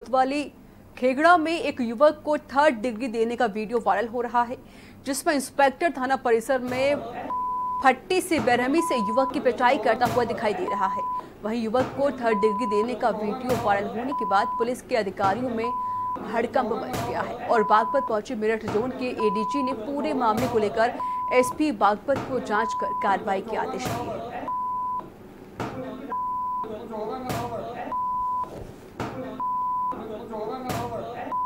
वाली खेगड़ा में एक युवक को 3rd डिग्री देने का वीडियो वायरल हो रहा है, जिसमें इंस्पेक्टर थाना परिसर में फट्टी से बेरहमी से युवक की पिटाई करता हुआ दिखाई दे रहा है। वहीं युवक को 3rd डिग्री देने का वीडियो वायरल होने के बाद पुलिस के अधिकारियों में हड़कंप मच गया है और बागपत पहुंचे मेरठ जोन के एडीजी ने पूरे मामले को लेकर एसपी बागपत को जांच कर कार्रवाई के आदेश दिए हैं। होगा